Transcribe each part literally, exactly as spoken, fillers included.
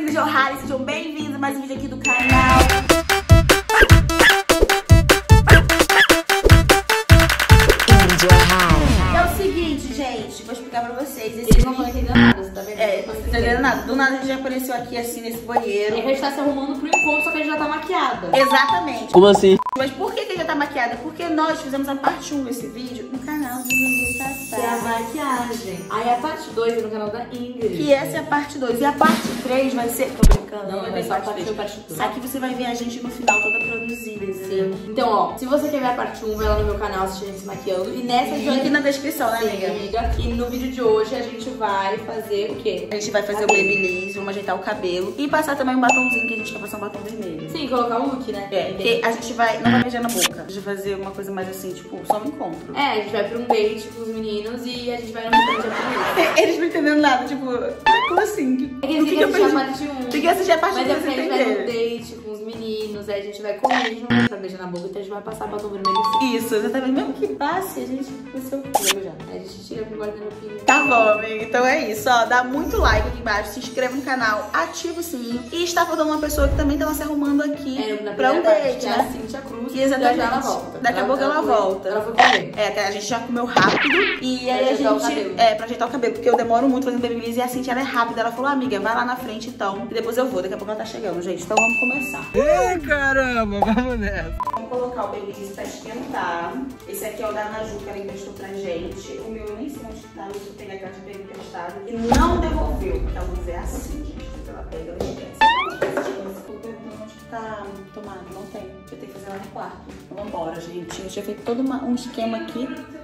amigos de Ohara, sejam bem-vindos a mais um vídeo aqui do canal. E é o seguinte, gente, vou explicar pra vocês. Esse Eles não estão entendendo nada, você tá vendo? É, não tá entendendo nada. Do nada a gente já apareceu aqui assim nesse banheiro. E a gente tá se arrumando pro encontro, só que a gente já tá maquiada. Exatamente. Como assim? Mas por que que já tá maquiada? Porque nós fizemos a parte um desse vídeo no canal do Ninguém Que é a Tatá. maquiagem. Aí a parte dois é no canal da Ingrid. Que essa é a parte dois. E a parte três vai ser... Tô brincando. Não, vai ser a parte um e a parte dois. Aqui você vai ver a gente no final toda produzida, entendeu? Então, ó, se você quer ver a parte um, vai lá no meu canal assistir a gente se maquiando. E nessa de Link na descrição, né, Sim, amiga? amiga. E no vídeo de hoje a gente vai fazer o quê? A gente vai fazer Cabelo. o babyliss, vamos ajeitar o cabelo e passar também um batomzinho, que a gente quer passar um batom vermelho. Sim, colocar o look, né? É, porque a gente vai, não vai beijar na boca. A gente vai fazer uma coisa mais assim, tipo, só um encontro. É, a gente vai pra um date com os meninos e a gente vai no restaurante japonês. Eles não entendendo nada, tipo, como assim? É que O eles têm que assistir a perdi? parte um. Tem que assistir a parte Mas pra é porque você a gente vai num entender. date com os meninos, aí a gente vai comer, a gente não vai pra beijar na boca, então a gente vai passar batom vermelho assim. Isso, exatamente. Mesmo que passe, a gente vai ser o quê já? Aí a gente tira com guarda-roupinha. Tá bom, amiga. Então é isso, ó. Dá muito like aqui embaixo, se inscreva no canal, ativa o sininho. E está faltando uma pessoa que também tá se arrumando aqui É, na pra um primeira parte, date, que é né? a Cíntia Cruz. E exatamente. Já já ela volta. Daqui a pouco ela foi- volta. Ela foi comer. É, que a gente já comeu rápido e Pra aí a ajeitar o gente... cabelo. É, pra ajeitar o cabelo, porque eu demoro muito fazendo babyliss e a Cintia, ela é rápida. Ela falou, amiga, vai lá na frente então, e depois eu vou. Daqui a pouco ela tá chegando, gente. Então vamos começar. Ei, caramba, vamos nessa. Vamos colocar o babyliss pra esquentar. Esse aqui é o da Naju, que ela emprestou pra gente. O meu eu nem sei onde tá, eu vou pegar aquela de pegar emprestado. E não devolveu, porque a luz é assim, gente. Ela pega, ela esquece. Eu tô perguntando onde que tá tomado, não tem. Eu tenho que fazer lá no quarto. Então vambora, gente. Eu tinha feito todo uma- um esquema aqui.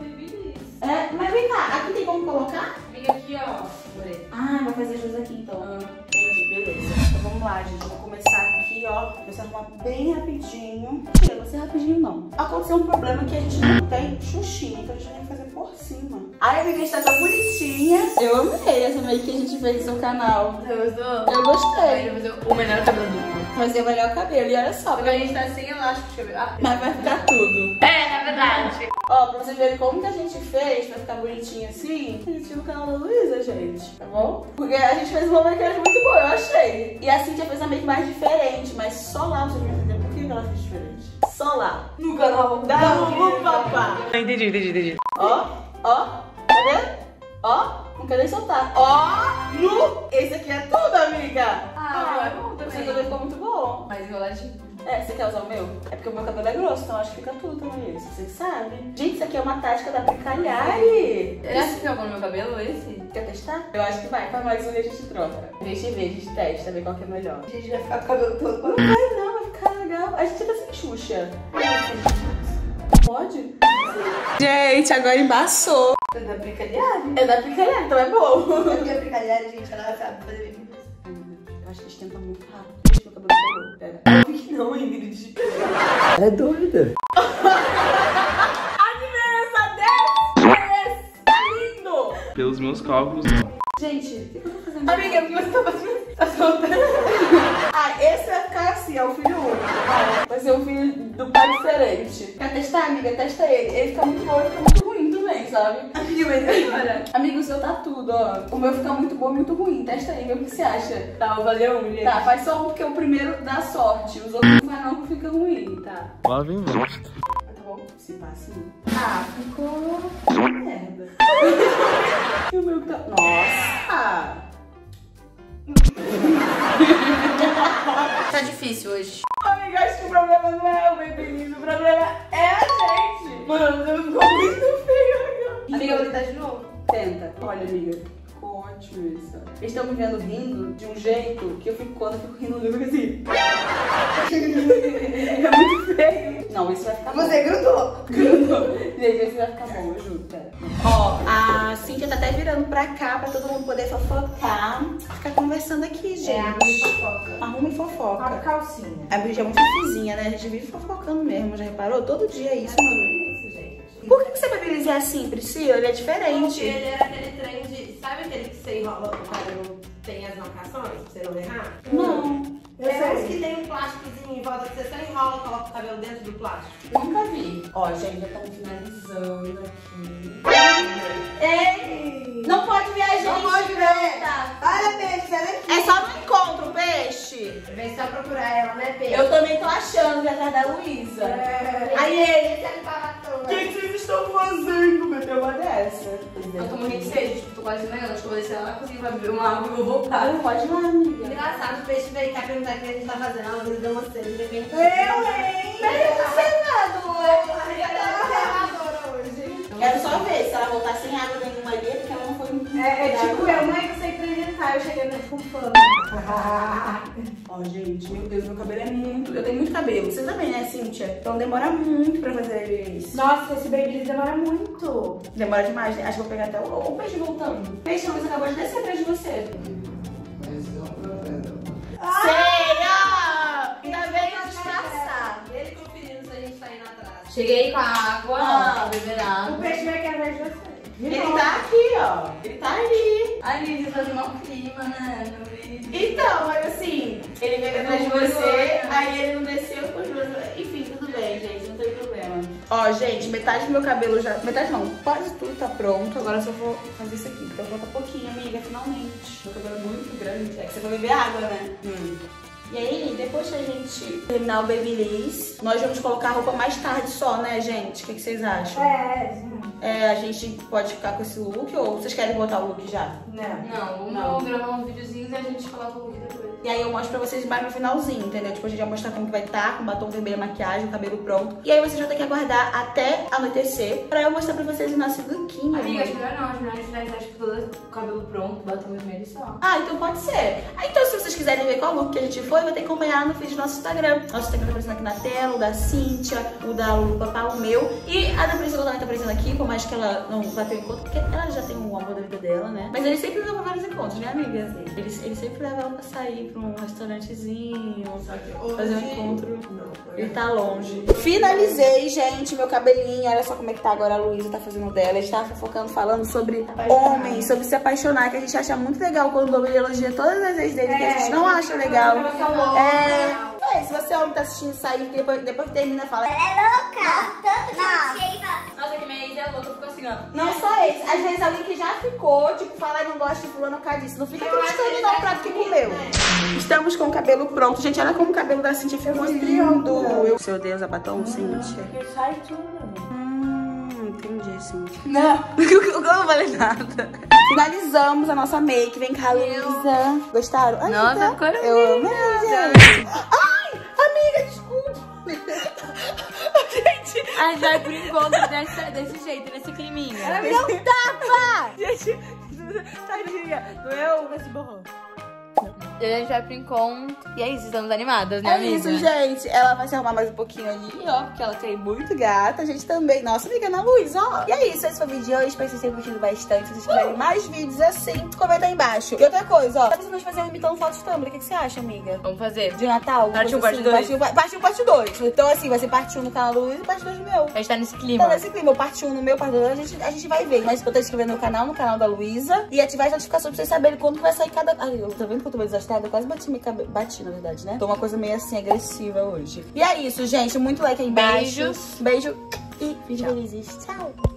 É, mas vem cá, aqui tem como colocar? Fica aqui, ó. Ah, vai fazer jus aqui então. Entendi, beleza. Então vamos lá, gente. Eu vou começar aqui, ó. Começar a arrumar bem rapidinho. Mentira, não vai ser rapidinho, não. Aconteceu um problema que a gente não tem xuxinha, então a gente vai fazer por cima. Ai, a minha está tão bonitinha. Eu amei essa make que a gente fez no seu canal. Você gostou? Eu gostei. Vai fazer o melhor cabelo do mundo. Fazer o melhor cabelo. E olha só, Porque a gente tá sem elástico de cabelo. Ah, mas vai ficar tudo. é, na verdade. Ó, pra vocês verem como que a gente fez pra ficar bonitinho assim, a gente viu no canal da Luísa, gente, tá bom? Porque a gente fez uma maquiagem muito boa, eu achei. E a Cintia fez a make mais diferente, mas só lá vocês vão entender por que ela fez diferente. Só lá. No canal Da Lulu Papá. Entendi, entendi, entendi. Ó, ó, tá vendo? Ó, não quer nem soltar. Ó, nu. Esse aqui é tudo, amiga. Ah, é bom O também. seu cabelo ficou muito bom. Mais enroladinho. É, você quer usar o meu? É porque o meu cabelo é grosso, então acho que fica tudo também esse. Vocês sabem. Gente, isso aqui é uma tática da Brincalhari. Ele acha que fica bom no meu cabelo, esse? Quer testar? Eu acho que vai. Faz mais um e a gente troca. Deixa eu ver, a gente testa, ver qual que é melhor. A gente vai ficar com o cabelo todo. Não vai não, vai ficar legal. A gente tá sem Xuxa. Pode? Gente, agora embaçou. É da Brincalhari. É da Brincalhari, então é bom. É porque a Brincalhari, gente, ela sabe fazer bem. Eu acho que esquenta muito rápido. Gente, meu cabelo pegou. Pera. Eu vi que não, Ingrid. É doida. A diferença desse tá lindo. Pelos meus cálculos, não. Gente, o que eu tô fazendo? Amiga, porque você tá fazendo. Tá soltando. Ah, esse vai ficar assim, é o filho único. Vai, vai ser um filho do pai diferente. Quer testar, amiga? Testa ele. Ele fica muito bom e fica muito ruim também, sabe? Amiga, mas agora. Amigo, o seu tá tudo, ó. O meu fica muito bom e muito ruim. Testa aí, vê o que você acha. Tá, vou fazer um, gente. Tá, faz só um porque o primeiro dá sorte. Os outros não vai não, que fica ruim, tá? Lá vem bosta. Tá bom? Se pá assim. Ah, ficou merda. E o meu que tá... Nossa! Tá difícil hoje. Amiga, acho que o problema não é o babyliss, o problema é a gente. Mano, você ficou muito feio, amiga. Amiga, vou tentar de novo. Tenta. Olha, amiga, ficou ótimo isso. Eles estão me vendo rindo de um jeito que eu fico, quando eu fico rindo, eu fico assim. É muito feio. Não, isso vai ficar bom. Você grudou. Grudou. Gente, esse vai ficar bom, eu juro, pera. Ó, a Cintia tá até virando pra cá pra todo mundo poder fofocar. Ficar conversando aqui, gente. É, arruma e fofoca. Arruma e fofoca. A calcinha. A Brígida é muito fifizinha, né? A gente vive fofocando mesmo, já reparou? Todo dia é isso, mano. Isso, gente. Por que que seu babyliss é assim, Priscila? Ele é Porque diferente. ele era aquele trem de... Sabe aquele que você enrola, o cabelo tem as marcações, pra você não errar? Não. Eu sei que tem um plásticozinho em volta que você só enrola e coloca o cabelo dentro do plástico. Nunca vi. Ó, gente, já estamos finalizando aqui. Ei! Não pode ver a gente. Não pode ver. Tá. Olha, peixe, olha aqui. É só no encontro, beijo. Vem só procurar ela, né, Pedro? Eu também tô achando que é atrás da Luísa. É. Aí ele, Esse é o babatom. o que, que vocês estão fazendo? Meteu uma dessa. Eu tô morrendo de sede, tipo, tô quase negando. Acho que eu vou descer lá na cozinha pra beber uma água e vou voltar. Não pode ir lá, amiga. Engraçado, o peixe veio cá perguntar o que a gente tá fazendo. Ela me deu uma sede, de repente. Eu, hein? Não sei nada, hoje. Quero só ver se ela voltar sem água nenhuma ali, porque ela não foi muito. É, é tipo eu, mãe, que sei experimentar. Eu cheguei no com fome. Ó, gente, meu Deus, meu cabelo é muito. Eu tenho muito cabelo. Você também, né, Cíntia? Então demora muito pra fazer isso. Nossa, esse babyliss demora muito. Demora demais, né? Acho que vou pegar até o, o peixe voltando. Peixe, a Luísa acabou de descer atrás de você. Sei, ó! Ainda veio disfarçar. Ele conferindo se a gente tá indo atrás. Cheguei com a água, Ah. ó, pra beber O água. peixe veio aqui atrás de você. Ele tá aqui, ó. Ele tá ali. Ai, Lídia, faz mal clima, né, meu vídeo. Então, mas assim, ele veio atrás de Não foi, você, né? aí ele não desceu com as duas. Enfim, tudo bem, gente, não tem problema. Ó, gente, metade do meu cabelo já. Metade não, quase tudo tá pronto. Agora eu só vou fazer isso aqui. Então falta pouquinho, amiga, finalmente. Meu cabelo é muito grande. É que você vai beber água, né? Hum. E aí, depois que a gente terminar o babyliss, nós vamos colocar a roupa mais tarde só, né, gente? O que, que vocês acham? É, sim. É, a gente pode ficar com esse look ou vocês querem botar o look já? Não. Não, vamos Não. gravar uns videozinhos e a gente coloca o vídeo depois. E aí eu mostro pra vocês mais no finalzinho, entendeu? Tipo, a gente vai mostrar como que vai estar, com batom vermelho, maquiagem, o cabelo pronto. E aí vocês vão ter que aguardar até anoitecer pra eu mostrar pra vocês o nosso lookinho. Amiga, acho amor. melhor não, acho melhor a gente finalizar tipo, todo o cabelo pronto, batom vermelho e só. Ah, então pode ser. Ah, então se vocês quiserem ver qual look que a gente foi, vai ter que acompanhar no feed do nosso Instagram. Nosso Instagram tá aparecendo aqui na tela, o da Cíntia, o da Lulu Papá, o meu. E a da Priscila também tá aparecendo aqui, por mais que ela não bateu encontro, porque ela já tem um amor da vida dela, né? Mas ele sempre leva vários encontros, né, amiga? Ele, ele sempre leva ela pra sair pra um restaurantezinho, fazer um encontro. Ele tá longe. Finalizei, gente, meu cabelinho. Olha só como é que tá agora a Luísa tá fazendo dela. A gente tava focando, falando sobre homens, sobre se apaixonar, que a gente acha muito legal quando o homem elogia todas as vezes dele, que a gente não acha legal. É... É, se você homem tá assistindo isso aí, depois, depois que termina, fala... Nossa, que minha ex é louca, ficou assim, ó. Não só esse. Às vezes alguém que já ficou, tipo, fala e não gosta de fulano por causa disso. Não fica criticando não o prato que comeu. Estamos com o cabelo pronto. Gente, olha como o cabelo da Cíntia ficou lindo. Eu... Seu Deus, a batom, Cíntia? Sai tudo. Hum, entendi, Cíntia. Não. Eu não falei nada. Finalizamos a nossa make. Vem cá, Luísa. Gostaram? Ai, Nossa, tá? ficou Eu linda. amei, gente. Ai, amiga, desculpa. Gente, A gente vai por encontro desse, desse jeito, nesse climinha. ela me deu um tapa. Gente, tadinha. Doeu, mas se borrou. E a gente vai pro encontro. E é isso, estamos animadas, né, É amiga? isso, gente. Ela vai se arrumar mais um pouquinho ali, ó. Porque ela tem muito gata. A gente também. Nossa, amiga, Ana Luísa, ó. E é isso. Esse foi o vídeo de hoje. Espero que vocês tenham curtido bastante. Se vocês quiserem mais vídeos assim, comenta aí embaixo. E outra coisa, ó. Tá pensando em fazer um imitando fotos Tumblr. O que, que você acha, amiga? Vamos fazer. De Natal? Parte um, coisa parte dois. Parte um, parte um, parte dois. Então, assim, vai ser parte um no canal da Luísa e parte dois no meu. A gente tá nesse clima. Então, nesse clima, eu parte um no meu, parte dois, a gente, a gente vai ver. Mas eu tô inscrevendo no canal, no canal da Luísa. E ativar as notificações pra vocês saberem quando que vai sair cada... Ai, eu tô vendo que eu tô meio desastrada? Eu quase bati minha cabeça. Bati, na verdade, né? Tô uma coisa meio assim, agressiva hoje. E é isso, gente. Muito like aí embaixo. Beijos. Beijo. E vídeo felizes. Tchau.